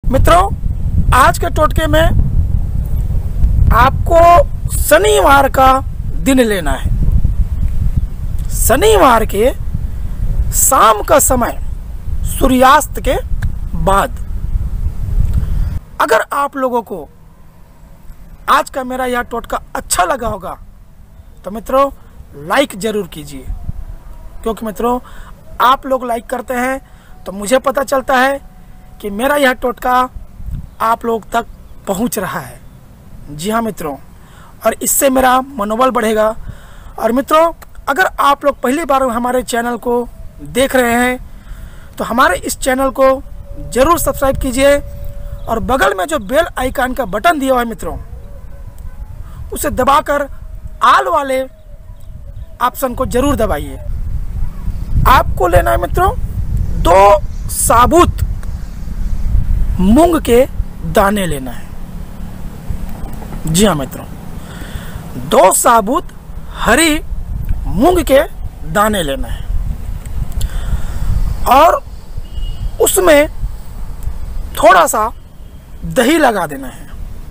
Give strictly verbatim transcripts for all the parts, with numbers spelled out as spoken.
मित्रों, आज के टोटके में आपको शनिवार का दिन लेना है। शनिवार के शाम का समय सूर्यास्त के बाद। अगर आप लोगों को आज का मेरा यह टोटका अच्छा लगा होगा तो मित्रों लाइक जरूर कीजिए, क्योंकि मित्रों आप लोग लाइक करते हैं तो मुझे पता चलता है कि मेरा यह टोटका आप लोग तक पहुंच रहा है। जी हाँ मित्रों, और इससे मेरा मनोबल बढ़ेगा। और मित्रों, अगर आप लोग पहली बार हमारे चैनल को देख रहे हैं तो हमारे इस चैनल को जरूर सब्सक्राइब कीजिए और बगल में जो बेल आइकन का बटन दिया हुआ है मित्रों, उसे दबाकर आल वाले ऑप्शन को जरूर दबाइए। आपको लेना है मित्रों दो साबुत मूंग के दाने लेना है। जी हाँ मित्रों, दो साबुत हरी मूंग के दाने लेना है और उसमें थोड़ा सा दही लगा देना है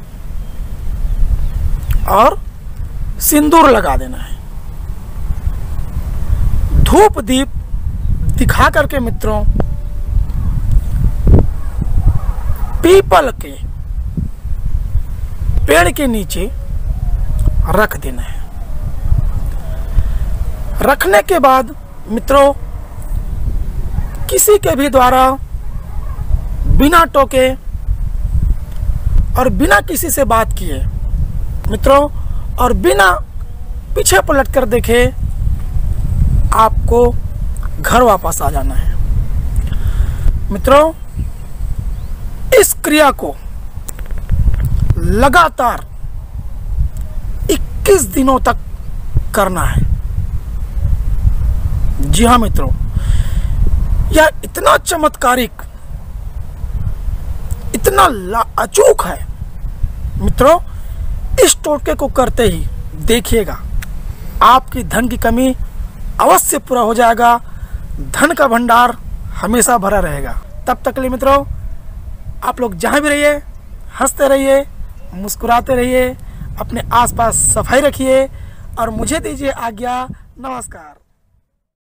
और सिंदूर लगा देना है। धूप दीप दिखा करके मित्रों पीपल के पेड़ के नीचे रख देना है। रखने के बाद मित्रों किसी के भी द्वारा बिना टोके और बिना किसी से बात किए मित्रों और बिना पीछे पलट कर देखे आपको घर वापस आ जाना है। मित्रों, इस क्रिया को लगातार इक्कीस दिनों तक करना है। जी हाँ मित्रों, यह इतना चमत्कारिक, इतना अचूक है मित्रों। इस टोटके को करते ही देखिएगा आपकी धन की कमी अवश्य पूरा हो जाएगा। धन का भंडार हमेशा भरा रहेगा। तब तक के लिए मित्रों आप लोग जहां भी रहिए हंसते रहिए, मुस्कुराते रहिए, अपने आसपास सफाई रखिए और मुझे दीजिए आज्ञा। नमस्कार।